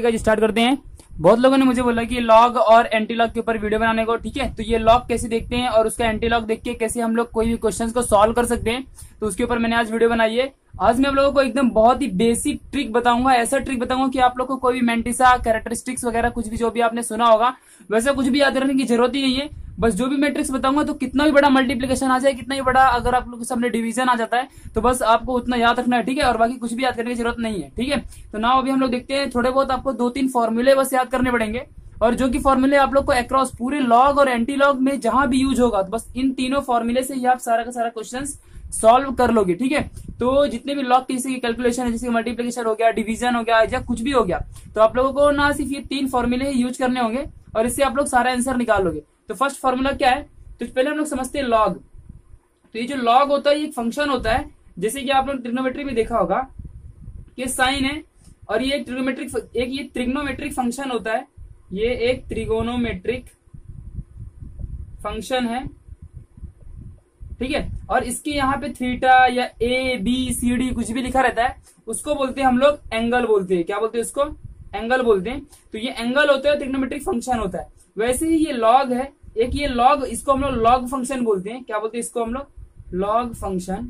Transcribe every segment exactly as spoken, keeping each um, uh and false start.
Guys start करते हैं। बहुत लोगों ने मुझे बोला कि लॉग और एंटी लॉग के ऊपर वीडियो बनाने को, ठीक है। तो ये लॉग कैसे देखते हैं और उसका एंटी लॉग देख के कैसे हम लोग कोई भी क्वेश्चंस को सॉल्व कर सकते हैं, तो उसके ऊपर मैंने आज वीडियो बनाई है। आज मैं आप लोगों को एकदम बहुत ही बेसिक ट्रिक बताऊंगा, ऐसा ट्रिक बताऊंगा कि आप लोग को कोई भी मेंटिसा कैरेक्टरिस्टिक्स वगैरह कुछ भी जो भी आपने सुना होगा वैसा कुछ भी याद रखने की जरूरत ही नहीं है। बस जो भी मैं ट्रिक्स बताऊंगा तो कितना भी बड़ा मल्टीप्लिकेशन आ जाए, कितना ही बड़ा अगर आप लोग के सामने डिवीजन आ जाता है तो बस आपको उतना याद रखना है, ठीक है। और बाकी कुछ भी याद करने की जरूरत नहीं है, ठीक है। तो नाउ अभी हम लोग देखते हैं, थोड़े बहुत आपको दो तीन फॉर्मूले बस याद करने पड़ेंगे और जो कि फॉर्मूले आप लोग को अक्रॉस पूरे लॉग और एंटी लॉग में जहां भी यूज होगा तो बस इन तीनों फॉर्मूले से ही आप सारा का सारा क्वेश्चन सॉल्व कर लोगे, ठीक है। तो जितने भी लॉग की जैसे कैलकुलेशन है, जैसे मल्टीप्लिकेशन हो गया, डिवीजन हो गया या कुछ भी हो गया, तो आप लोगों को ना सिर्फ ये तीन फॉर्मूले ही यूज करने होंगे और इससे आप लोग सारा आंसर निकाल लोगे। तो फर्स्ट फॉर्मूला क्या है, तो पहले हम लोग समझते हैं लॉग। तो ये जो लॉग होता है ये एक फंक्शन होता है, जैसे कि आप लोग ट्रिग्नोमेट्री में देखा होगा कि साइन है और ये एक ट्रिग्नोमेट्रिक एक ये ट्रिग्नोमेट्रिक फंक्शन होता है, ये एक त्रिगोनोमेट्रिक फंक्शन है, ठीक है। और इसके यहाँ पे थीटा या ए बी सी डी कुछ भी लिखा रहता है, उसको बोलते हैं हम लोग एंगल बोलते हैं। क्या बोलते हैं उसको? एंगल बोलते हैं। तो ये एंगल होता है, ट्रिग्नोमेट्रिक फंक्शन होता है। वैसे ही ये लॉग है, एक ये लॉग, इसको हम लोग लॉग फंक्शन बोलते हैं। क्या बोलते हैं इसको हम लोग? लॉग फंक्शन,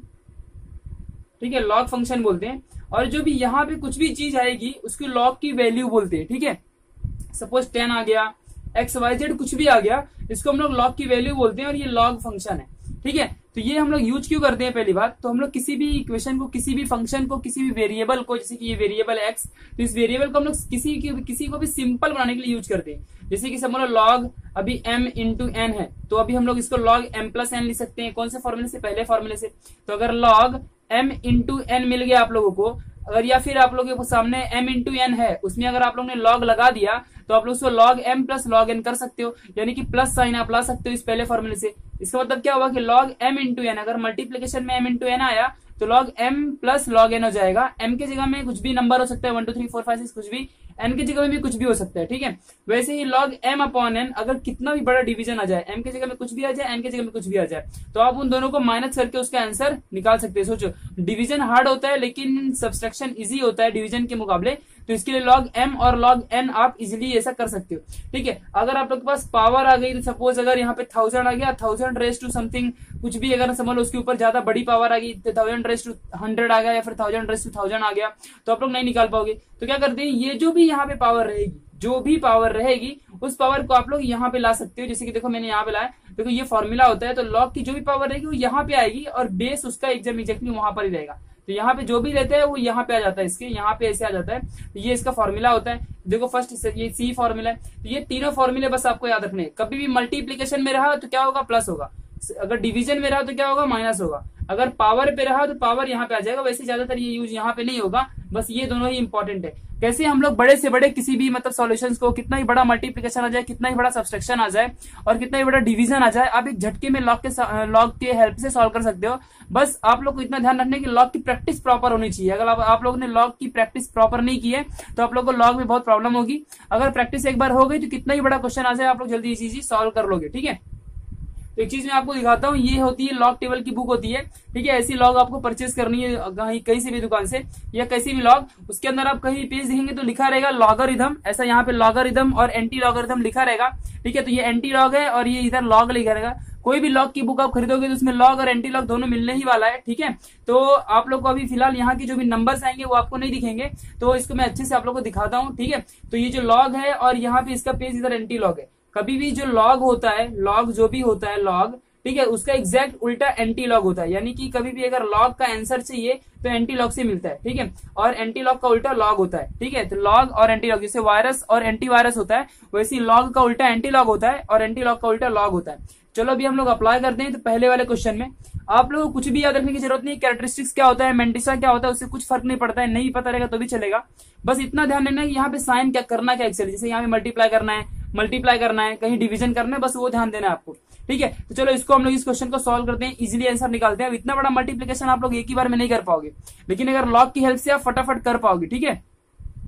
ठीक है, लॉग फंक्शन बोलते हैं। और जो भी यहाँ पे कुछ भी चीज आएगी उसकी लॉग की वैल्यू बोलते हैं, ठीक है। सपोज टेन आ गया, एक्स वाई जेड कुछ भी आ गया, इसको हम लोग लॉग की वैल्यू बोलते हैं और ये लॉग फंक्शन है, ठीक है। तो ये हम लोग यूज क्यों करते हैं? पहली बात तो हम लोग किसी भी इक्वेशन को, किसी भी फंक्शन को, किसी भी वेरिएबल को, जैसे कि ये वेरिएबल एक्स, तो इस वेरिएबल को हम लोग किसी किसी को भी सिंपल बनाने के लिए यूज करते हैं। जैसे कि समझ लो लॉग अभी m इंटू एन है, तो अभी हम लोग इसको लॉग m प्लस एन लिख सकते हैं। कौन से फॉर्मूले से? पहले फॉर्मूले से। तो अगर लॉग m इंटू एन मिल गया आप लोगों को, अगर या फिर आप लोगों के सामने m इंटू एन है, उसमें अगर आप लोगों ने लॉग लगा दिया तो आप लोग उसको log m plus log n कर सकते हो, यानी कि प्लस साइन आप ला सकते हो इस पहले फॉर्मूले से। इसका मतलब क्या हुआ कि लॉग m इंटू एन, अगर मल्टीप्लीकेशन में m इंटू एन आया तो log m plus log n हो जाएगा। m के जगह में कुछ भी नंबर हो सकता है, one two three four five six कुछ भी, n की जगह में भी कुछ भी हो सकता है, ठीक है। वैसे ही लॉग m अपॉन n, अगर कितना भी बड़ा डिवीजन आ जाए, m की जगह में कुछ भी आ जाए, n की जगह में कुछ भी आ जाए, तो आप उन दोनों को माइनस करके उसका आंसर निकाल सकते हैं। सोचो, डिवीजन हार्ड होता है लेकिन सब्सट्रैक्शन इजी होता है डिवीजन के मुकाबले, तो इसके लिए लॉग m और लॉग n आप इजिली ऐसा कर सकते हो, ठीक है। अगर आप लोग के पास पावर आ गई तो सपोज अगर यहाँ पे थाउजेंड आ गया, थाउजेंड रेस टू समथिंग कुछ भी, अगर समझ लो उसके ऊपर ज्यादा बड़ी पावर आ गई, थाउजेंड रेस टू हंड्रेड आ गया या फिर थाउजेंड रेस टू थाउजेंड आ गया, तो आप लोग नहीं निकाल पाओगे। तो क्या करते हैं, ये जो भी यहाँ पे पावर रहेगी, जो भी पावर रहेगी उस पावर को आप लोग यहाँ पे ला सकते हो। जैसे कि देखो मैंने यहाँ पे लाया, देखो ये फॉर्मूला होता है, तो लॉग की जो भी पावर रहेगी वो यहाँ पे आएगी और बेस उसका एकदम एग्जैक्टली वहां पर ही रहेगा। तो यहाँ पे जो भी रहता है वो यहाँ पे आ जाता है, इसके यहाँ पे ऐसे आ जाता है। तो ये इसका फॉर्मूला होता है। देखो फर्स्ट ये सी फॉर्मूला है, तो ये तीनों फॉर्मूले बस आपको याद रखने हैं। कभी भी मल्टीप्लीकेशन में रहा तो क्या होगा? प्लस होगा। अगर डिवीजन में रहा तो क्या होगा? माइनस होगा। अगर पावर पे रहा तो पावर यहाँ पे आ जाएगा। वैसे ज्यादातर ये यूज यहाँ पे नहीं होगा, बस ये दोनों ही इंपॉर्टेंट है। कैसे हम लोग बड़े से बड़े किसी भी मतलब सॉल्यूशंस को, कितना ही बड़ा मल्टीप्लिकेशन आ जाए, कितना ही बड़ा सब्सट्रैक्शन आ जाए और कितना ही बड़ा डिवीजन आ जाए, आप एक झटके में लॉग के लॉग के हेल्प से सॉल्व कर सकते हो। बस आप लोग को इतना ध्यान रखने की लॉग की प्रैक्टिस प्रॉपर होनी चाहिए। अगर आप, आप लोगों ने लॉग की प्रैक्टिस प्रॉपर नहीं की है तो आप लोग को लॉग में बहुत प्रॉब्लम होगी। अगर प्रैक्टिस एक बार हो गई तो कितना ही बड़ा क्वेश्चन आ जाए आप लोग जल्दी ये चीज सॉल्व कर लोगे, ठीक है। तो एक चीज मैं आपको दिखाता हूँ, ये होती है लॉग टेबल की बुक होती है, ठीक है। ऐसी लॉग आपको परचेज करनी है कहीं कहीं से भी दुकान से या कैसी भी लॉग, उसके अंदर आप कहीं पेज देखेंगे तो लिखा रहेगा लॉगरिथम, ऐसा यहाँ पे लॉगरिथम और एंटी लॉगरिथम लिखा रहेगा, ठीक है। तो ये एंटी लॉग है और ये इधर लॉग लिखा रहेगा। कोई भी लॉग की बुक आप खरीदोगे तो उसमें लॉग और एंटी लॉग दोनों मिलने ही वाला है, ठीक है। तो आप लोग को अभी फिलहाल यहाँ की जो भी नंबर्स आएंगे वो आपको नहीं दिखेंगे, तो इसको मैं अच्छे से आप लोग को दिखाता हूँ, ठीक है। तो ये जो लॉग है और यहाँ पे इसका पेज इधर एंटी लॉग है। कभी भी जो लॉग होता है, लॉग जो भी होता है लॉग, ठीक है, उसका एग्जैक्ट उल्टा एंटी लॉग होता है। यानी कि कभी भी अगर लॉग का आंसर चाहिए तो एंटी लॉग से मिलता है, ठीक है। और एंटी लॉग का उल्टा लॉग होता है, ठीक है। तो लॉग और एंटी लॉग, जैसे वायरस और एंटी वायरस होता है वैसे लॉग का उल्टा एंटी लॉग होता है और एंटी लॉग का उल्टा लॉग होता है। चलो अभी हम लोग अप्लाई करते हैं। तो पहले वाले क्वेश्चन में आप लोगों को कुछ भी याद रखने की जरूरत नहीं। कैरेक्टरिस्टिक्स क्या होता है, मेंटिसा क्या होता है, उससे कुछ फर्क नहीं पड़ता है, नहीं पता रहेगा तो भी चलेगा। बस इतना ध्यान देना है कि यहाँ पे साइन क्या करना क्या एक्चुअली, जैसे यहाँ पे मल्टीप्लाई करना है, मल्टीप्लाई करना है, कहीं डिवीजन करना है, बस वो ध्यान देना है आपको, ठीक है। तो चलो इसको हम लोग इस क्वेश्चन को सॉल्व करते हैं, इजीली आंसर निकालते हैं। अब इतना बड़ा मल्टीप्लिकेशन आप लोग एक ही बार में नहीं कर पाओगे, लेकिन अगर लॉग की हेल्प से आप फटाफट कर पाओगे, ठीक है।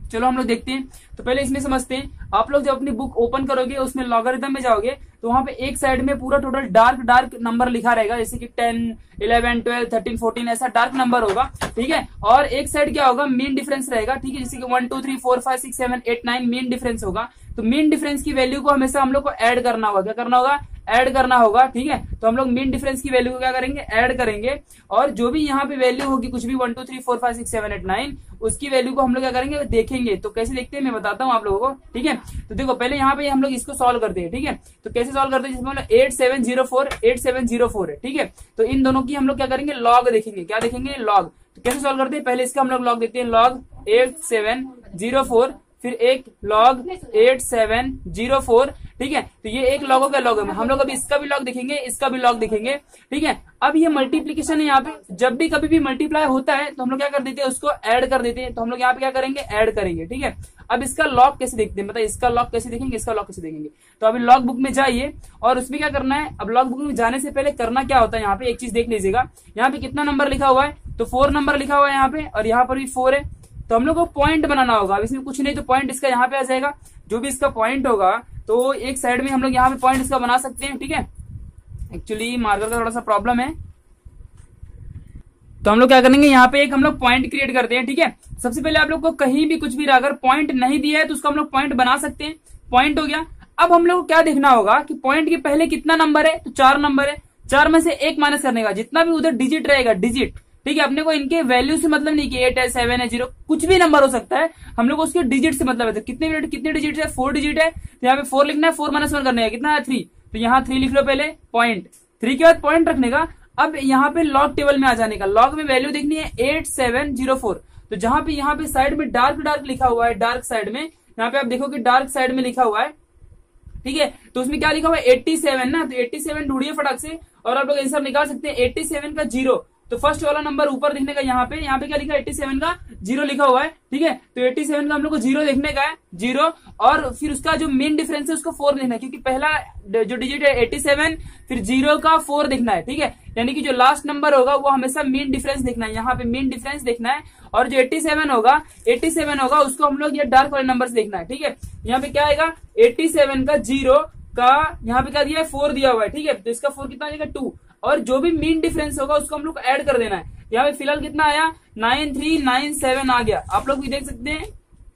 चलो हम लोग देखते हैं। तो पहले इसमें समझते हैं, आप लोग जब अपनी बुक ओपन करोगे उसमें लॉगरिथम में जाओगे तो वहां पे एक साइड में पूरा टोटल डार्क डार्क नंबर लिखा रहेगा, जैसे कि ten, eleven, twelve, thirteen, fourteen ऐसा डार्क नंबर होगा, ठीक है। और एक साइड क्या होगा, मीन डिफरेंस रहेगा, ठीक है, जैसे कि one two three four five six seven eight nine mean difference होगा। तो मीन डिफरेंस की वैल्यू को हमेशा हम लोग को ऐड करना होगा, क्या करना होगा, ऐड करना होगा, ठीक है। तो हम लोग मीन डिफरेंस की वैल्यू को क्या करेंगे, ऐड करेंगे, और जो भी यहाँ पे वैल्यू होगी कुछ भी one two three four five six seven eight nine उसकी वैल्यू को हम लोग क्या करेंगे, देखेंगे। तो कैसे देखते हैं मैं बताता हूँ आप लोगों को, ठीक है। तो देखो पहले यहाँ पे हम लोग इसको सॉल्व करते हैं, ठीक है। तो कैसे सॉल्व करते हैं, जिसमें मतलब eight seven zero four eight seven zero four है, ठीक है। तो इन दोनों की हम लोग क्या करेंगे, लॉग देखेंगे, क्या देखेंगे, लॉग। तो कैसे सॉल्व करते हैं, पहले इसका हम लोग लॉग देते हैं, log eight seven zero four फिर एक log eight seven zero four, ठीक है। तो ये एक लॉगो का लॉग है, हम लोग अभी इसका भी लॉग देखेंगे, इसका भी लॉग देखेंगे, ठीक है। अब ये मल्टीप्लीकेशन है, यहाँ पे जब भी कभी भी मल्टीप्लाई होता है तो हम लोग क्या कर देते हैं, उसको ऐड कर देते हैं। तो हम लोग यहाँ पे क्या करेंगे, ऐड करेंगे, ठीक है। अब इसका लॉग कैसे देखते हैं, मतलब इसका लॉग कैसे देखेंगे, इसका लॉग कैसे देखेंगे। तो अभी लॉग बुक में जाइए और उसमें क्या करना है, अब लॉग बुक में जाने से पहले करना क्या होता है, यहाँ पे एक चीज देख लीजिएगा, यहाँ पे कितना नंबर लिखा हुआ है, तो फोर नंबर लिखा हुआ है यहाँ पे, और यहाँ पर भी फोर है। तो हम लोग को पॉइंट बनाना होगा, अब इसमें कुछ नहीं तो पॉइंट इसका यहाँ पे आ जाएगा, जो भी इसका पॉइंट होगा तो एक साइड में हम लोग यहाँ पे पॉइंट इसका बना सकते हैं, ठीक है। एक्चुअली मार्कर का थोड़ा सा प्रॉब्लम है, तो हम लोग क्या करेंगे, यहाँ पे एक हम लोग पॉइंट क्रिएट करते हैं, ठीक है। सबसे पहले आप लोग को कहीं भी कुछ भी अगर पॉइंट नहीं दिया है तो उसको हम लोग पॉइंट बना सकते हैं, पॉइंट हो गया। अब हम लोग को क्या देखना होगा कि पॉइंट के पहले कितना नंबर है, तो चार नंबर है, चार में से एक माइनस करने का, जितना भी उधर डिजिट रहेगा, डिजिट, ठीक है। अपने को इनके वैल्यू से मतलब नहीं कि एट है, सेवन है, जीरो, कुछ भी नंबर हो सकता है, हम लोग को उसके डिजिट से मतलब है। तो कितने मिनट कितने डिजिट है, फोर डिजिट है, तो यहाँ पे फोर लिखना है, फोर माइनस वन करने का, कितना है, थ्री। तो यहाँ थ्री लिख लो पहले, पॉइंट, थ्री के बाद पॉइंट रखने का। अब यहाँ पे लॉग टेबल में आ जाने का, लॉग में वैल्यू देखनी है एट सेवन जीरो फोर। तो जहां पे यहाँ पे साइड में डार्क डार्क लिखा हुआ है, डार्क साइड में, यहाँ पे आप देखो कि डार्क साइड में लिखा हुआ है, ठीक है। तो उसमें क्या लिखा हुआ है, एट्टी सेवन ना, तो एट्टी सेवन ढूंढिए फटाक से, और आप लोग आंसर निकाल सकते हैं। एट्टी सेवन का जीरो, तो फर्स्ट वाला नंबर ऊपर दिखने का, यहाँ पे यहाँ पे क्या लिखा है, एट्टी सेवन का जीरो लिखा हुआ है, ठीक है। तो एट्टी सेवन का हम लोग को जीरो देखने का है, जीरो, और फिर उसका जो मेन डिफरेंस है उसको फोर देखना है, क्योंकि पहला जो डिजिट है एट्टी सेवन, फिर जीरो का फोर देखना है, ठीक है। यानी कि जो लास्ट नंबर होगा वो हमेशा मेन डिफरेंस देखना है, यहाँ पे मेन डिफरेंस देखना है, और जो एट्टी सेवन होगा एट्टी सेवन होगा उसको हम लोग ये डार्क वाले नंबर से देखना है, ठीक है। यहाँ पे क्या आएगा, एट्टी सेवन का जीरो का यहाँ पे क्या दिया है, फोर दिया हुआ है, ठीक है। तो इसका फोर कितना आ जाएगा, टू, और जो भी मीन डिफरेंस होगा उसको हम लोग ऐड कर देना है। यहाँ पे फिलहाल कितना आया, नाइन थ्री नाइन सेवन आ गया, आप लोग भी देख सकते हैं।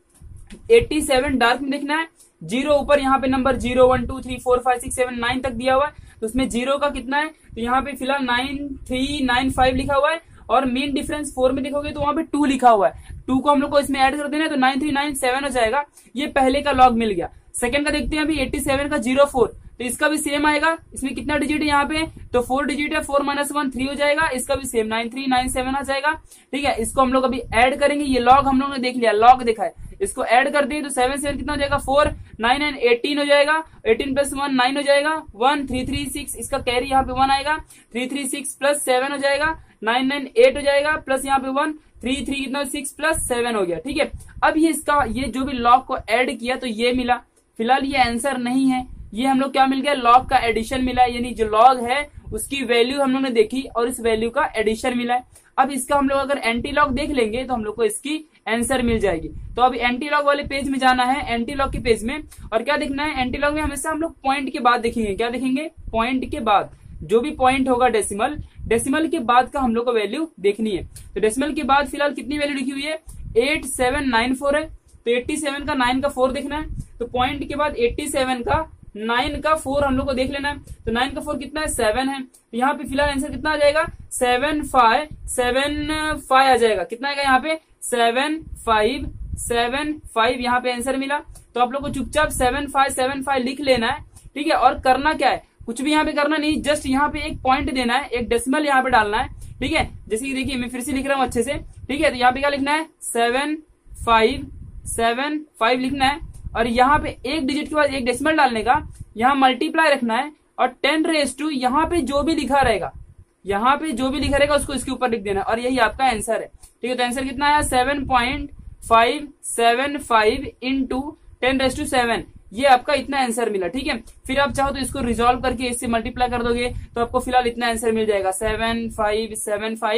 एट्टी सेवन डार्क में देखना है, जीरो ऊपर यहाँ पे number zero one two three four five six seven nine तक दिया हुआ है, तो उसमें जीरो का कितना है, तो यहाँ पे फिलहाल नाइन थ्री नाइन फाइव लिखा हुआ है, और मीन डिफरेंस फोर में देखोगे तो वहां पे टू लिखा हुआ है, टू को हम लोग को इसमें ऐड कर देना है, तो नाइन थ्री नाइन सेवन हो जाएगा। ये पहले का लॉग मिल गया। सेकंड का देखते हैं अभी, एट्टी सेवन का जीरो फोर, तो इसका भी सेम आएगा। इसमें कितना डिजिट है यहाँ पे, तो फोर डिजिट है, फोर माइनस वन थ्री हो जाएगा, इसका भी same nine three nine seven आ जाएगा, ठीक है। इसको हम लोग अभी ऐड करेंगे, ये लॉग हम लोग ने देख लिया, लॉग देखा है, इसको ऐड कर दिए तो सेवन सेवन कितना हो जाएगा, फोर, नाइन नाइन एटीन हो जाएगा, एटीन प्लस वन नाइन हो जाएगा, वन थ्री थ्री सिक्स, इसका कैरी यहाँ पे वन आएगा, three three six plus seven हो जाएगा, नाइन नाइन एट हो जाएगा, प्लस यहाँ पे वन, थ्री थ्री कितना सिक्स प्लस सेवन हो गया, ठीक है। अब ये इसका ये जो भी लॉग को ऐड किया तो ये मिला। फिलहाल ये आंसर नहीं है, ये हम लोग क्या मिल गया, लॉग का एडिशन मिला है, यानी जो लॉग है उसकी वैल्यू हम लोग ने देखी और इस वैल्यू का एडिशन मिला है। अब इसका हम लोग अगर एंटी लॉग देख लेंगे तो हम लोग को इसकी आंसर मिल जाएगी। तो अभी एंटी लॉग वाले पेज में जाना है, एंटी लॉग के पेज में, और क्या देखना है, एंटी लॉग में हमेशा हम लोग पॉइंट के बाद देखेंगे, क्या देखेंगे, पॉइंट के बाद, जो भी पॉइंट होगा डेसिमल, डेसिमल के बाद का हम लोग को वैल्यू देखनी है। तो डेसिमल के बाद फिलहाल कितनी वैल्यू लिखी हुई है, एट सेवन नाइन फोर है, तो एट्टी सेवन का नाइन का फोर देखना है, तो पॉइंट के बाद एट्टी सेवन का नाइन का फोर हम लोग को देख लेना है, तो नाइन का फोर कितना है, सेवन है, तो यहाँ पे फिलहाल आंसर कितना आ जाएगा, सेवन फाइव सेवन फाइव आ जाएगा, कितना आएगा यहाँ पे, सेवन फाइव सेवन फाइव यहाँ पे आंसर मिला। तो आप लोग को चुपचाप सेवन फाइव सेवन फाइव लिख लेना है, ठीक है। और करना क्या है, कुछ भी यहाँ पे करना नहीं, जस्ट यहाँ पे एक पॉइंट देना है, एक डेसिमल यहाँ पे डालना है, ठीक है। जैसे कि देखिए मैं फिर से लिख रहा हूँ अच्छे से, ठीक है। तो यहाँ पे क्या लिखना है, सेवन फाइव सेवन फाइव लिखना है, और यहाँ पे एक डिजिट के बाद एक डेसिमल डालने का, यहाँ मल्टीप्लाई रखना है, और टेन रेस टू यहाँ पे जो भी लिखा रहेगा, यहाँ पे जो भी लिखा रहेगा उसको इसके ऊपर लिख देना, और यही आपका आंसर है, ठीक है। तो आंसर कितना आया, seven point five seven five into ten raise to seven, ये आपका इतना आंसर मिला, ठीक है। फिर आप चाहो तो इसको रिजॉल्व करके इससे मल्टीप्लाई कर दोगे तो आपको फिलहाल इतना आंसर मिल जाएगा, सेवन फाइव सेवन फाइव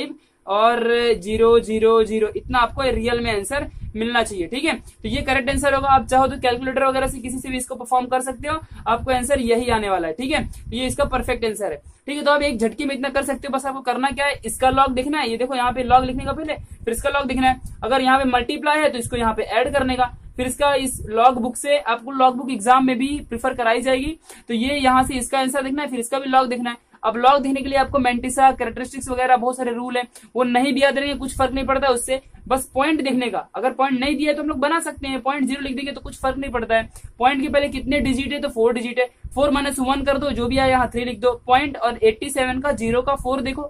और जीरो जीरो जीरो, इतना आपको रियल में आंसर मिलना चाहिए। ठीक है, तो ये करेक्ट आंसर होगा। आप चाहो तो कैलकुलेटर वगैरह से किसी से भी इसको परफॉर्म कर सकते हो, आपको आंसर यही आने वाला है। ठीक है, तो ये इसका परफेक्ट आंसर है। ठीक है, तो आप एक झटके में इतना कर सकते हो। बस आपको करना क्या है, इसका लॉग देखना है, ये देखो यहाँ पे लॉग लिखने का पहले, फिर इसका लॉग देखना है। अगर यहाँ पे मल्टीप्लाई है तो इसको यहाँ पे ऐड करने का, फिर इसका इस लॉग बुक से, आपको लॉग बुक एग्जाम में भी प्रीफर कराई जाएगी, तो ये यहाँ से इसका आंसर देखना है, फिर इसका भी लॉग देखना है। अब लॉग देखने के लिए आपको मेंटिसा, कैरेक्टरिस्टिक्स वगैरह बहुत सारे रूल है, वो नहीं भी याद रहेंगे, कुछ फर्क नहीं पड़ता है उससे, बस पॉइंट देखने का। अगर पॉइंट नहीं दिया है तो हम लोग बना सकते हैं, पॉइंट जीरो लिख देंगे तो कुछ फर्क नहीं पड़ता है। पॉइंट के पहले कितने डिजिट है, तो फोर डिजिट है, फोर माइनस वन कर दो, जो भी आया यहाँ थ्री लिख दो। पॉइंट और एट्टी सेवन का जीरो का फोर देखो,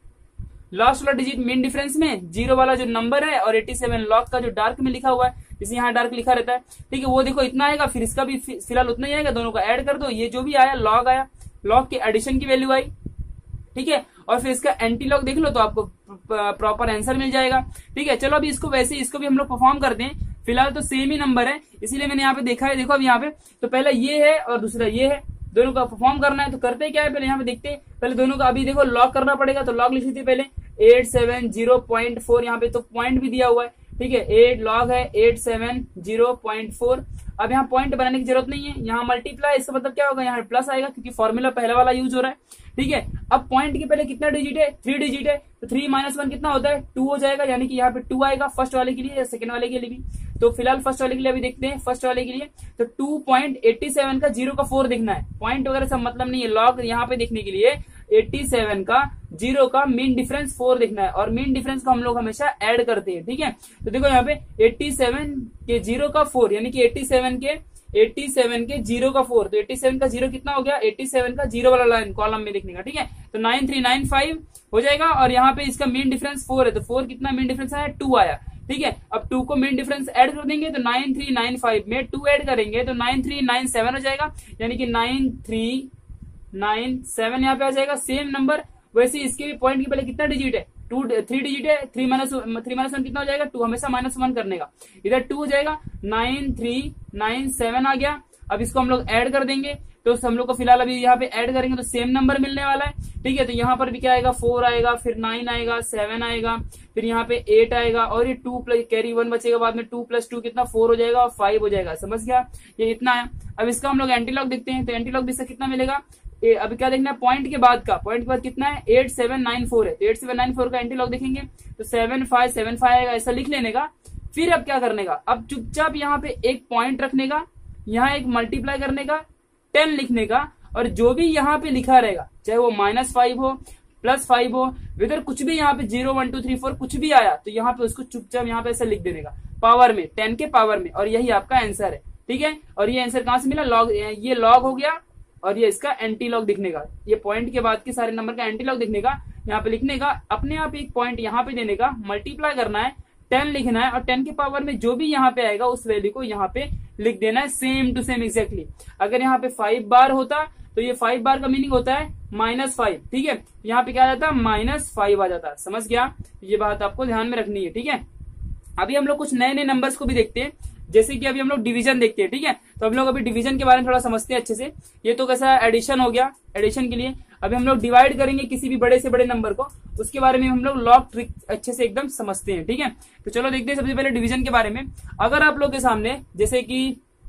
लास्ट वाला डिजिट मेन डिफरेंस में, जीरो वाला जो नंबर है और एट्टी सेवन लॉग का जो डार्क में लिखा हुआ है, जैसे यहाँ डार्क लिखा रहता है। ठीक है, वो देखो इतना आएगा, फिर इसका भी फिलहाल उतना ही आएगा, दोनों का ऐड कर दो, ये जो भी आया लॉग आया, लॉग के एडिशन की वैल्यू आई। ठीक है, और फिर इसका एंटी लॉग देख लो तो आपको प्रॉपर आंसर मिल जाएगा। ठीक है, चलो अभी इसको वैसे इसको भी हम लोग परफॉर्म करते हैं। फिलहाल तो सेम ही नंबर है, इसीलिए मैंने यहाँ पे देखा है। देखो अब यहाँ पे तो पहला ये है और दूसरा ये है, दोनों का परफॉर्म करना है। तो करते क्या है, पहले यहाँ पे देखते हैं, पहले दोनों का अभी देखो लॉग करना पड़ेगा, तो लॉग लिख लेते पहले eight seven zero point four, यहाँ पे तो पॉइंट भी दिया हुआ है। ठीक है, एट लॉग है eight seven zero point four. अब यहाँ पॉइंट बनाने की जरूरत नहीं है, यहाँ मल्टीप्लाई, इसका मतलब क्या होगा, यहाँ प्लस आएगा क्योंकि फॉर्मूला पहला वाला यूज हो रहा है। ठीक है, अब पॉइंट के पहले कितना डिजिट है, थ्री डिजिट है, तो थ्री माइनस वन कितना होता है, टू हो जाएगा, यानी कि यहाँ पे टू आएगा फर्स्ट वाले के लिए या सेकंड वाले के लिए भी। तो फिलहाल फर्स्ट वाले के लिए अभी देखते हैं, फर्स्ट वाले के लिए तो टू पॉइंट एट्टी सेवन का जीरो का फोर देखना है। पॉइंट वगैरह सब मतलब नहीं है, लॉग यहाँ पे देखने के लिए एट्टी सेवन का जीरो का मीन डिफरेंस फोर देखना है, और मीन डिफरेंस को हम लोग हमेशा ऐड करते हैं। ठीक है, तो देखो यहाँ पे एट्टी सेवन के जीरो का फोर, यानी कि एट्टी सेवन के एट्टी सेवन के जीरो का फोर, तो एट्टी सेवन का जीरो कितना हो गया, एट्टी सेवन का जीरो वाला लाइन कॉलम में देखने का। ठीक है, तो नाइन थ्री नाइन फाइव हो जाएगा, और यहाँ पे इसका मीन डिफरेंस फोर है, तो फोर कितना मीन डिफरेंस आया, टू आया। ठीक है, अब टू को मीन डिफरेंस ऐड कर देंगे, तो नाइन थ्री नाइन फाइव में टू ऐड करेंगे तो नाइन थ्री नाइन सेवन हो जाएगा, यानी कि नाइन थ्री नाइन सेवन यहाँ पे आ जाएगा सेम नंबर। वैसे इसके भी पॉइंट के पहले कितना डिजिट है, टू थ्री डिजिट है, three minus three minus one कितना हो जाएगा, टू, हमेशा माइनस वन करने का, इधर टू हो जाएगा, नाइन थ्री नाइन सेवन आ गया। अब इसको हम लोग ऐड कर देंगे, तो हम लोग को फिलहाल अभी यहाँ पे ऐड करेंगे तो सेम नंबर मिलने वाला है। ठीक है, तो यहाँ पर भी क्या आएगा, फोर आएगा, फिर नाइन आएगा, सेवन आएगा, फिर यहाँ पे एट आएगा, और ये टू प्लस कैरी वन बचेगा बाद में, टू प्लस टू कितना फोर हो जाएगा और फाइव हो जाएगा। समझ गया, ये इतना है। अब इसका हम लोग एंटीलॉग देखते हैं, तो एंटीलॉग भी इसका कितना मिलेगा, ए, अभी क्या देखना है, पॉइंट के बाद का, पॉइंट के बाद कितना है, एट सेवन नाइन फोर है, तो एट सेवन नाइन फोर का एंटीलॉग देखेंगे तो सेवन फाइव सेवन फाइव आएगा, ऐसा लिख लेने का। फिर अब क्या करने का, अब चुपचाप यहाँ पे एक पॉइंट रखने का, यहाँ एक मल्टीप्लाई करने का, टेन लिखने का, और जो भी यहाँ पे लिखा रहेगा, चाहे वो माइनस फाइव हो प्लस फाइव हो, इधर कुछ भी यहाँ पे zero one two three four कुछ भी आया तो यहाँ पे उसको चुपचाप यहाँ पे ऐसे लिख देने का, पावर में, टेन के पावर में, और यही आपका आंसर है। ठीक है, और ये आंसर कहाँ से मिला, लॉग, ये लॉग हो गया, और ये इसका एंटी लॉग दिखने का, ये पॉइंट के बाद के सारे नंबर का एंटी लॉग दिखने का, यहाँ पे लिखने का, अपने आप एक पॉइंट यहाँ पे देने का, मल्टीप्लाई करना है, टेन लिखना है, और टेन के पावर में जो भी यहाँ पे आएगा उस वैल्यू को यहाँ पे लिख देना है, सेम टू सेम एग्जैक्टली। अगर यहाँ पे फाइव बार होता तो ये फाइव बार का मीनिंग होता है माइनस फाइव। ठीक है, यहाँ पे क्या आ जाता है, माइनस फाइव आ जाता है। समझ गया, ये बात आपको ध्यान में रखनी है। ठीक है, अभी हम लोग कुछ नए नए नंबर्स को भी देखते हैं, जैसे कि अभी हम लोग डिवीजन देखते हैं। ठीक है, तो हम लोग अभी डिवीजन के बारे में थोड़ा समझते हैं अच्छे से। ये तो कैसा एडिशन हो गया, एडिशन के लिए अभी हम लोग डिवाइड करेंगे किसी भी बड़े से बड़े नंबर को, उसके बारे में हम लोग लॉग ट्रिक अच्छे से एकदम समझते हैं। ठीक है, तो चलो देखते हैं सबसे पहले डिवीजन के बारे में। अगर आप लोग के सामने जैसे कि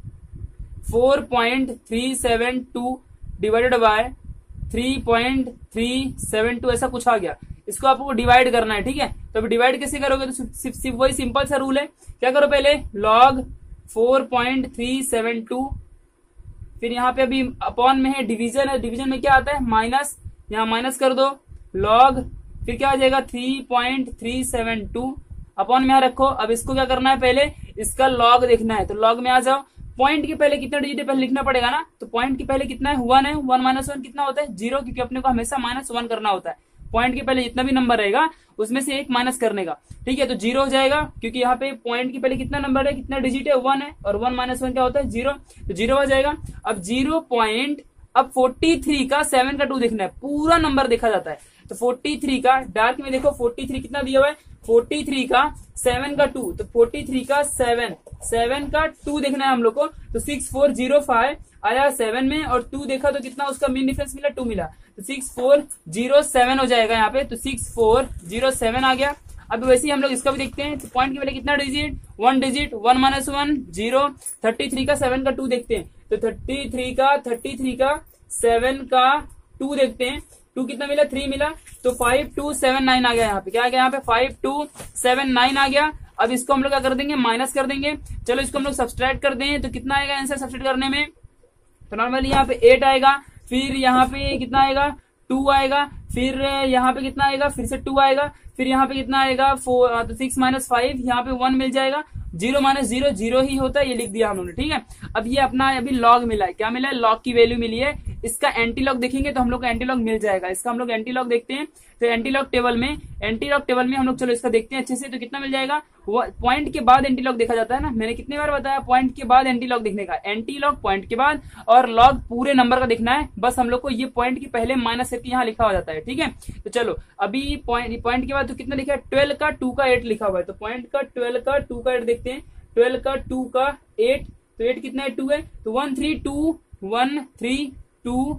four point three seven two divided by three point three seven two ऐसा कुछ आ गया, इसको आपको डिवाइड करना है। ठीक है, तो अभी डिवाइड कैसे करोगे, तो सिर्फ सिर्फ वही सिंपल सा रूल है, क्या करो पहले log four point three seven two, फिर यहाँ पे अभी अपॉन में है, डिवीजन है, डिवीजन में क्या आता है माइनस, यहाँ माइनस कर दो, लॉग फिर क्या आ जाएगा three point three seven two, upon में यहाँ रखो। अब इसको क्या करना है, पहले इसका लॉग देखना है, तो लॉग में आ जाओ, पॉइंट के पहले कितना डिजिट है पहले लिखना पड़ेगा ना, तो पॉइंट के पहले कितना है, वन है, वन माइनस वन कितना होता है, जीरो, क्योंकि अपने को हमेशा माइनस वन करना होता है, पॉइंट के पहले जितना भी नंबर रहेगा उसमें से एक माइनस करने का। ठीक है, तो जीरो हो जाएगा, क्योंकि यहाँ पे पॉइंट के पहले कितना नंबर है, कितना डिजिट है, वन है, और वन माइनस वन क्या होता है, जीरो, तो जीरो हो जाएगा। अब जीरो पॉइंट, अब फोर्टी थ्री का सेवन का टू देखना है, पूरा नंबर देखा जाता है, तो फोर्टी थ्री का डार्क में देखो फोर्टी थ्री कितना दिया हुआ है, फोर्टी थ्री का सेवन का टू, तो फोर्टी थ्री का सेवन, सेवन का टू देखना है हम लोग को, तो सिक्स फोर जीरो फाइव आया सेवन में, और टू देखा तो कितना उसका मीन डिफरेंस मिला, टू मिला, तो सिक्स फोर जीरो सेवन हो जाएगा यहाँ पे, तो सिक्स फोर जीरो सेवन आ गया। अब वैसे ही हम लोग इसका भी देखते हैं, तो पॉइंट के पहले कितना digit, one digit, one minus one zero, thirty three का सेवन का टू देखते हैं, तो थर्टी थ्री का थर्टी थ्री का सेवन का टू देखते हैं, टू कितना मिला, थ्री मिला, तो फाइव टू सेवन नाइन आ गया यहाँ पे, क्या आ गया यहाँ पे, फाइव टू सेवन नाइन आ गया। अब इसको हम लोग क्या कर देंगे, माइनस कर देंगे, चलो इसको हम लोग सब्सट्रैक्ट कर दें, तो कितना आएगा आंसर सब्सट्रैक्ट करने में, तो नॉर्मली यहाँ पे एट आएगा, फिर यहाँ पे कितना आएगा, टू आएगा, फिर यहाँ पे कितना आएगा, फिर से टू आएगा, फिर यहाँ पे कितना आएगा, फोर, तो सिक्स माइनस फाइव, यहाँ पे वन मिल जाएगा, जीरो माइनस जीरो जीरो ही होता है, ये लिख दिया हम लोगों ने, ठीक है। अब ये अपना अभी लॉग मिला है, क्या मिला है, लॉग की वैल्यू मिली है, इसका एंटी लॉग देखेंगे तो हम लोग को एंटी लॉग मिल जाएगा, इसका हम लोग एंटी लॉग देखते हैं, तो एंटी लॉग टेबल में, एंटी लॉग टेबल में हम लोग चलो इसका देखते हैं अच्छे से, तो कितना मिल जाएगा, पॉइंट के बाद एंटी लॉग देखा जाता है ना, मैंने कितनी बार बताया पॉइंट के बाद एंटी लॉग देखने का, एंटी लॉग पॉइंट के बाद, और लॉग पूरे नंबर का देखना है, बस हम लोग को ये पॉइंट के पहले माइनस करके यहाँ लिखा हो जाता है, ठीक है। तो चलो अभी पॉइंट पॉइंट के बाद तो कितना लिखा है, ट्वेल्व का टू का एट लिखा हुआ है, तो पॉइंट का ट्वेल्व का टू का एट देखते हैं, ट्वेल्व का टू का एट, तो एट कितना है, टू है, तो one three two one three two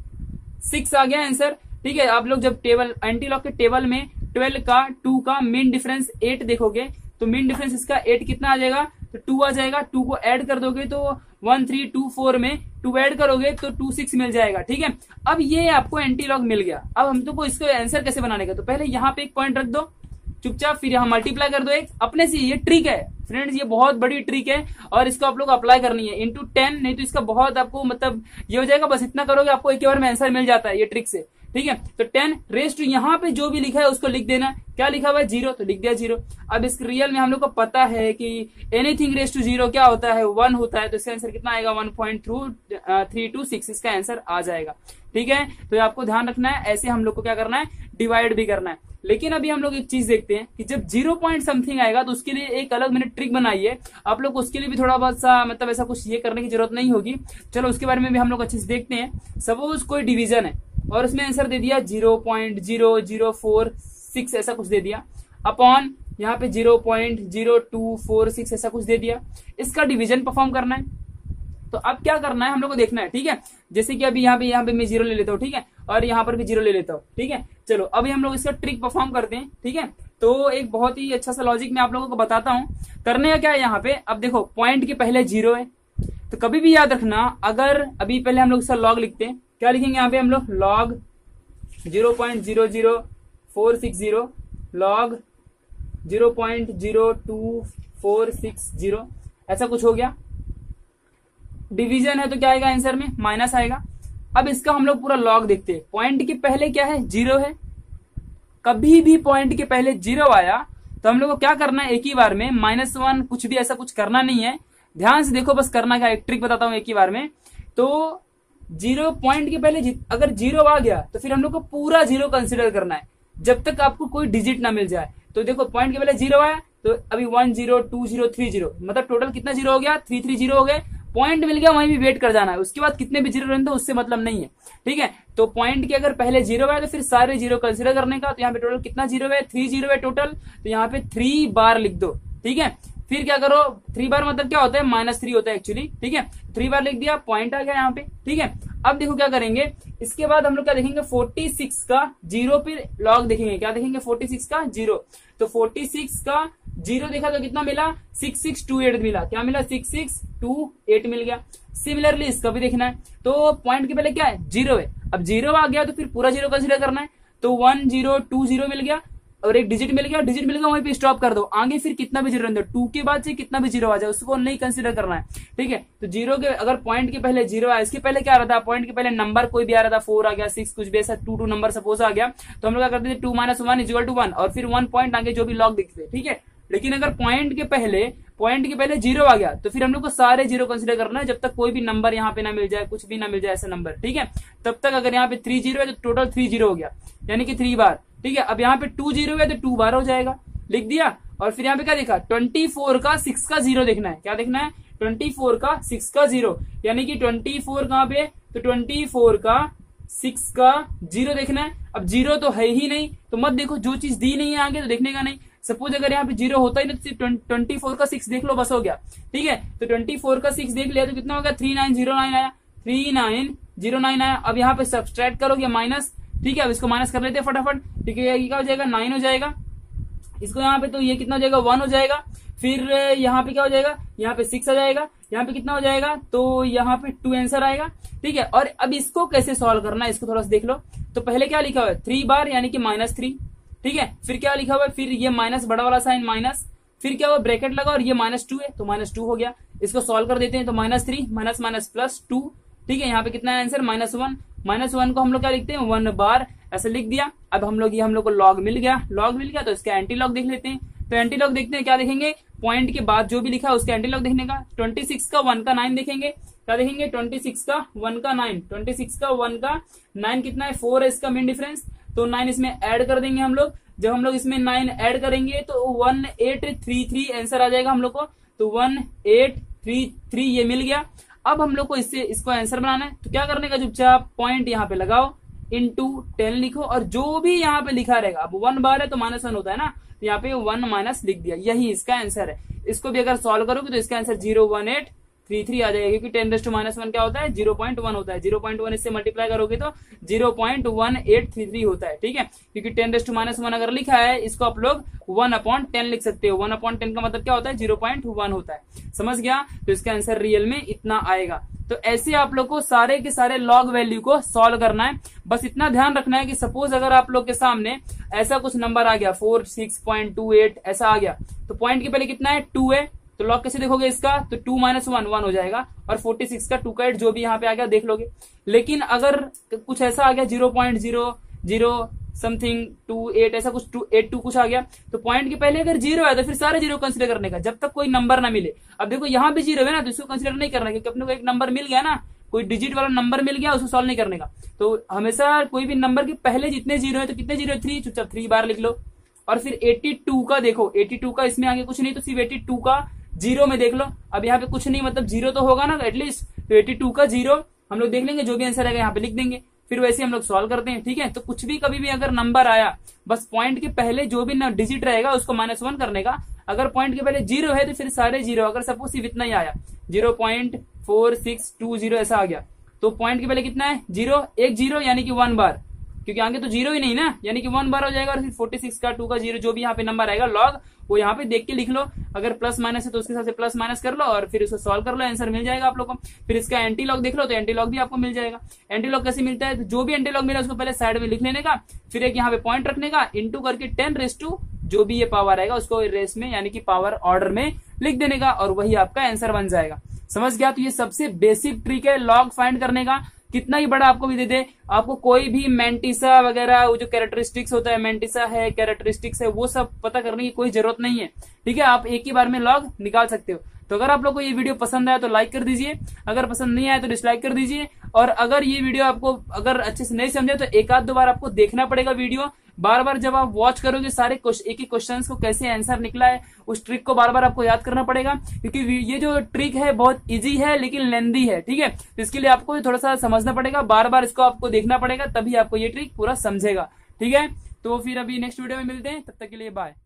six आ गया आंसर, ठीक है। आप लोग जब टेबल एंटी लॉग के टेबल में ट्वेल्व का टू का मीन डिफरेंस एट देखोगे, तो मीन डिफरेंस इसका एट कितना आ जाएगा, तो टू आ जाएगा, टू को ऐड कर दोगे तो वन थ्री टू फोर में टू ऐड करोगे तो टू सिक्स मिल जाएगा, ठीक है। अब ये आपको एंटी लॉग मिल गया, अब हम तुमको इसको आंसर कैसे बनाने का, तो पहले यहाँ पे एक पॉइंट रख दो चुपचाप, फिर यहाँ मल्टीप्लाई कर दो एक अपने से, ये ट्रिक है फ्रेंड्स, ये बहुत बड़ी ट्रिक है, और इसको आप लोग अप्लाई करनी है इंटू टेन, नहीं तो इसका बहुत आपको मतलब ये हो जाएगा, बस इतना करोगे आपको एक बार में आंसर मिल जाता है ये ट्रिक से, ठीक है। तो टेन रेस्ट यहाँ पे जो भी लिखा है उसको लिख देना, क्या लिखा हुआ है, जीरो, तो लिख दिया जीरो। अब इस रियल में हम लोग को पता है कि एनीथिंग रेस्ट टू जीरो क्या होता है, वन होता है, तो इसका आंसर कितना आएगा, one point three two six इसका आंसर आ जाएगा, ठीक है। तो आपको ध्यान रखना है, ऐसे हम लोग को क्या करना है, डिवाइड भी करना है। लेकिन अभी हम लोग एक चीज देखते हैं कि जब जीरो पॉइंट समथिंग आएगा तो उसके लिए एक अलग मैंने ट्रिक बनाई है, आप लोग उसके लिए भी थोड़ा बहुत सा मतलब ऐसा कुछ ये करने की जरूरत नहीं होगी, चलो उसके बारे में भी हम लोग अच्छे से देखते हैं। सपोज कोई डिवीजन है और उसमें आंसर दे दिया zero point zero zero four six ऐसा कुछ दे दिया, अपॉन यहाँ पे zero point zero two four six ऐसा कुछ दे दिया, इसका डिवीजन परफॉर्म करना है। तो अब क्या करना है हम लोग को देखना है, ठीक है। जैसे कि अभी यहाँ पे यहाँ पे मैं जीरो ले लेता हूँ, ठीक है, और यहाँ पर भी जीरो ले लेता हूँ, ठीक है। चलो अभी हम लोग इसका ट्रिक परफॉर्म करते हैं, ठीक है। तो एक बहुत ही अच्छा सा लॉजिक मैं आप लोगों को बताता हूँ, करने का क्या है यहाँ पे। अब देखो पॉइंट के पहले जीरो है, तो कभी भी याद रखना, अगर अभी पहले हम लोग इसका लॉग लिखते हैं, क्या लिखेंगे यहाँ पे हम लोग, log zero point zero zero four six zero, log zero point zero two four six zero, ऐसा कुछ हो गया। डिवीजन है तो क्या आएगा आंसर में, माइनस आएगा। अब इसका हम लोग पूरा लॉग देखते हैं, पॉइंट के पहले क्या है, जीरो है, कभी भी पॉइंट के पहले जीरो आया तो हम लोग को क्या करना है, एक ही बार में माइनस वन, कुछ भी ऐसा कुछ करना नहीं है, ध्यान से देखो बस करना क्या, एक ट्रिक बताता हूं एक ही बार में। तो जीरो पॉइंट के पहले अगर जीरो आ गया तो फिर हम लोग को पूरा जीरो कंसिडर करना है, जब तक आपको कोई डिजिट ना मिल जाए। तो देखो पॉइंट के पहले जीरो आया तो अभी one zero two zero three zero, मतलब टोटल कितना जीरो हो गया, थ्री थ्री जीरो हो गए। पॉइंट मिल गया, वहीं भी वेट कर जाना है, उसके बाद कितने भी जीरो रहने दो उससे मतलब नहीं है, ठीक है। तो पॉइंट के अगर पहले जीरो है तो फिर सारे जीरो कंसिडर करने का, तो यहाँ पे टोटल कितना जीरो है, थ्री जीरो है टोटल, तो यहाँ पे थ्री बार लिख दो, ठीक है। फिर क्या करो, थ्री बार मतलब क्या होता है, माइनस थ्री होता है एक्चुअली, ठीक है। थ्री बार लिख दिया, पॉइंट आ गया यहाँ पे, ठीक है। अब देखो क्या करेंगे, इसके बाद हम लोग क्या देखेंगे, फोर्टी सिक्स का जीरो पे लॉग देखेंगे, क्या देखेंगे, फोर्टी सिक्स का जीरो, तो फोर्टी सिक्स का जीरो देखा तो कितना मिला, सिक्स सिक्स टू एट मिला, क्या मिला, सिक्स सिक्स टू एट मिल गया। सिमिलरली इसका भी देखना है, तो पॉइंट के पहले क्या है, जीरो है, अब जीरो आ गया तो फिर पूरा जीरो कंसिडर करना है, तो वन जीरो टू जीरो मिल गया और एक डिजिट मिल गया, डिजिट मिल गया वहीं पे स्टॉप कर दो, आगे फिर कितना भी जीरो रहने दो, टू के बाद से कितना भी जीरो आ जाए उसको नहीं कंसिडर करना है, ठीक है। तो जीरो के अगर पॉइंट के पहले जीरो आया, इसके पहले क्या आ रहा था, पॉइंट के पहले नंबर कोई भी आ रहा था, फोर आ गया, सिक्स कुछ भी ऐसा, टू टू नंबर सपोज आ गया, तो हम लोग क्या करते थे, two minus one equal to one, और फिर वन पॉइंट आगे जो भी लॉग दिखते थे, ठीक है। लेकिन अगर पॉइंट के पहले पॉइंट के पहले जीरो आ गया तो फिर हम लोग को सारे जीरो कंसिडर करना है, जब तक कोई भी नंबर यहाँ पे ना मिल जाए, कुछ भी ना मिल जाए ऐसा नंबर, ठीक है। तब तक अगर यहाँ पे थ्री जीरो है तो टोटल थ्री जीरो हो गया, यानी कि थ्री बार, ठीक है। अब यहाँ पे टू जीरो है तो टू बार हो जाएगा, लिख दिया। और फिर यहाँ पे क्या देखा, ट्वेंटी फोर का सिक्स का जीरो देखना है, क्या देखना है, ट्वेंटी फोर का सिक्स का जीरो, यानी कि ट्वेंटी फोर कहाँ पे, तो ट्वेंटी फोर का सिक्स का जीरो देखना है। अब जीरो तो है ही नहीं तो मत देखो, जो चीज दी नहीं है आगे तो देखने का नहीं। सपोज अगर यहाँ पे जीरो होता ही नहीं तो ट्वेंटी फोर का सिक्स देख लो, बस हो गया। ठीक है, तो ट्वेंटी फोर का सिक्स देख लिया तो कितना हो गया, थ्री नाइन जीरो नाइन आया, थ्री नाइन जीरो नाइन आया। अब यहाँ पे सब्सट्रैक्ट करोगे माइनस, ठीक है, अब इसको माइनस कर लेते हैं फटाफट। ठीक है, ये क्या हो जाएगा, नाइन हो जाएगा। इसको यहाँ पे तो ये कितना हो जाएगा, वन हो जाएगा। फिर यहाँ पे क्या हो जाएगा, यहाँ पे सिक्स आ जाएगा। यहाँ पे कितना हो जाएगा, तो यहाँ पे टू आंसर आएगा। ठीक है, और अब इसको कैसे सॉल्व करना है इसको थोड़ा सा देख लो। तो पहले क्या लिखा हुआ है, थ्री बार यानी कि माइनस थ्री। ठीक है, फिर क्या लिखा हुआ है, फिर ये माइनस बड़ा वाला साइन माइनस, फिर क्या हुआ ब्रैकेट लगा और ये माइनस टू है तो माइनस टू हो गया। इसको सॉल्व कर देते हैं तो minus three minus minus plus two. ठीक है, यहाँ पे कितना है answer, minus one. Minus one को हम लोग क्या लिखते हैं, वन बार, ऐसे लिख दिया। अब हम लोग ये हम लोग को लॉग मिल गया, लॉग मिल गया तो इसका एंटी लॉग देख लेते हैं। तो एंटी लॉग देखते हैं, क्या देखेंगे, पॉइंट के बाद जो भी लिखा है उसका एंटी लॉग देखने का। ट्वेंटी सिक्स का वन का नाइन देखेंगे, क्या देखेंगे, ट्वेंटी सिक्स का वन का नाइन, ट्वेंटी सिक्स का वन का नाइन कितना है, फोर है इसका मेन डिफरेंस। तो नाइन इसमें ऐड कर देंगे हम लोग। जब हम लोग इसमें नाइन ऐड करेंगे तो one eight three three answer आ जाएगा हम लोग को। तो वन एट थ्री थ्री ये मिल गया। अब हम लोग को इससे इसको आंसर बनाना है तो क्या करने का, चुपचाप पॉइंट यहाँ पे लगाओ, इंटू टेन लिखो और जो भी यहाँ पे लिखा रहेगा, अब वन बार है तो माइनस वन होता है ना, तो यहाँ पे वन माइनस लिख दिया, यही इसका आंसर है। इसको भी अगर सॉल्व करोगे तो इसका answer zero one eight three three आ जाएगा, क्योंकि ten raise to minus one क्या होता है, जीरो पॉइंट वन होता है। जीरो पॉइंट वन इससे मल्टीप्लाई करोगे तो zero point one eight three three होता है। ठीक है, क्योंकि ten raise to minus one अगर लिखा है, इसको आप लोग वन अपॉइंट टेन लिख सकते हो। वन अपॉइंट टेन का मतलब क्या होता है, जीरो पॉइंट वन होता है। समझ गया, तो इसका आंसर रियल में इतना आएगा। तो ऐसे आप लोग को सारे के सारे लॉग वैल्यू को सॉल्व करना है। बस इतना ध्यान रखना है कि सपोज अगर आप लोग के सामने ऐसा कुछ नंबर आ गया, four six point two eight ऐसा आ गया, तो पॉइंट के पहले कितना है, टू है, तो लॉग कैसे देखोगे इसका, तो टू माइनस वन वन हो जाएगा, और फोर्टी सिक्स का टू का एट जो भी यहाँ पे आ गया देख लोगे। लेकिन अगर कुछ ऐसा आ गया zero point zero zero something two eight ऐसा कुछ टू एट टू कुछ आ गया, तो पॉइंट के पहले अगर जीरो है तो फिर सारे जीरो कंसिडर करने का जब तक कोई नंबर ना मिले। अब देखो यहाँ भी जीरो है ना, तो इसको कंसिडर नहीं करना, क्योंकि अपने को एक नंबर मिल गया ना, कोई डिजिट वाला नंबर मिल गया, उसको सॉल्व नहीं करने का। तो हमेशा कोई भी नंबर के पहले जितने जीरो है तो कितने जीरो, थ्री, चुपचाप थ्री बार लिख लो। और फिर एटी टू का देखो, एटी टू का इसमें आगे कुछ नहीं, तो सिर्फ एटी टू का जीरो में देख लो। अब यहाँ पे कुछ नहीं, मतलब जीरो तो होगा ना एटलीस्ट, तो एटी टू का जीरो हम लोग देख लेंगे, जो भी आंसर आएगा यहाँ पे लिख देंगे, फिर वैसे हम लोग सॉल्व करते हैं। ठीक है, तो कुछ भी कभी भी अगर नंबर आया, बस पॉइंट के पहले जो भी डिजिट रहेगा उसको माइनस वन करने का। अगर पॉइंट के पहले जीरो है तो फिर सारे जीरो, अगर सपोज सिर्फ इतना ही आया, zero point four six two zero ऐसा आ गया, तो पॉइंट के पहले कितना है, जीरो, एक जीरो यानी कि वन बार, क्योंकि आगे तो जीरो ही नहीं ना, यानी कि वन बार हो जाएगा। और फिर फोर्टी सिक्स का टू का जीरो जो भी यहाँ पे नंबर आएगा लॉग, वो यहाँ पे देख के लिख लो। अगर प्लस माइनस है तो उसके हिसाब से प्लस माइनस कर लो और फिर उसको सॉल्व कर लो, आंसर मिल जाएगा आप लोग को। फिर इसका एंटी लॉग देख लो तो एंटी लॉग भी आपको मिल जाएगा। एंटी लॉग कैसे मिलता है, तो जो भी एंटी लॉग मिला उसको पहले साइड में लिख लेने का, फिर एक यहाँ पे पॉइंट रखने का, इंटू करके टेन रेस टू जो भी ये पावर आएगा उसको रेस में यानी कि पावर ऑर्डर में लिख देने का, और वही आपका आंसर बन जाएगा। समझ गया, तो ये सबसे बेसिक ट्रिक है लॉग फाइंड करने का। कितना ही बड़ा आपको भी दे दे, आपको कोई भी मेंटिसा वगैरह वो जो कैरेक्टरिस्टिक्स होता है, मेंटिसा है, कैरेक्टरिस्टिक्स है, वो सब पता करने की कोई जरूरत नहीं है। ठीक है, आप एक ही बार में लॉग निकाल सकते हो। तो अगर आप लोग को ये वीडियो पसंद आया तो लाइक कर दीजिए, अगर पसंद नहीं आया तो डिसलाइक कर दीजिए। और अगर ये वीडियो आपको अगर अच्छे से नहीं समझे तो एक आध दो बार आपको देखना पड़ेगा वीडियो। बार बार जब आप वॉच करोगे सारे एक ही क्वेश्चन को कैसे आंसर निकला है, उस ट्रिक को बार बार आपको याद करना पड़ेगा, क्योंकि ये जो ट्रिक है बहुत इजी है लेकिन लेंदी है। ठीक है, तो इसके लिए आपको थोड़ा सा समझना पड़ेगा, बार बार इसको आपको देखना पड़ेगा, तभी आपको ये ट्रिक पूरा समझेगा। ठीक है, तो फिर अभी नेक्स्ट वीडियो में मिलते हैं, तब तक के लिए बाय।